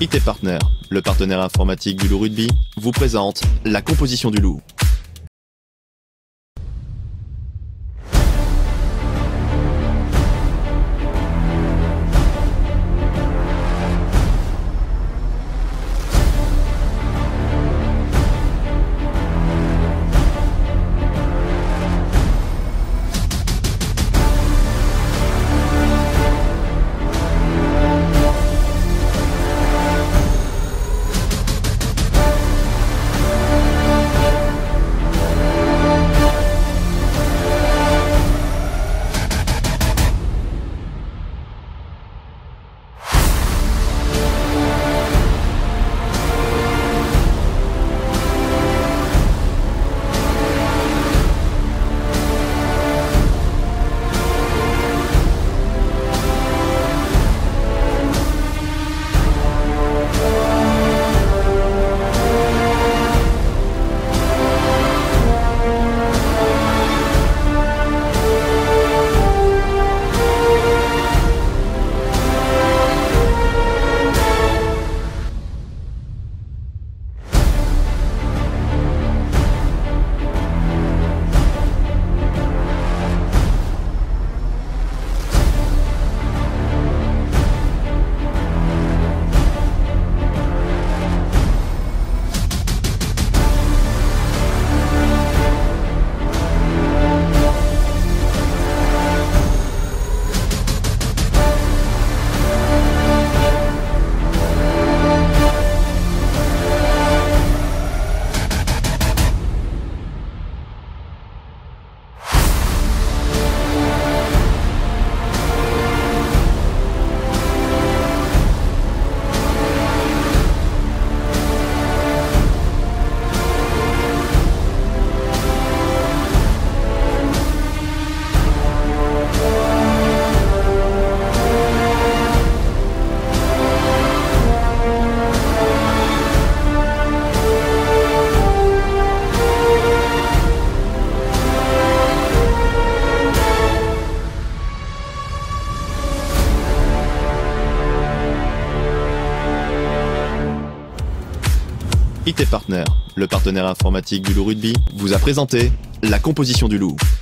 IT Partner, le partenaire informatique du Loup Rugby, vous présente la composition du Loup. IT Partner, le partenaire informatique du Loup Rugby, vous a présenté la composition du Loup.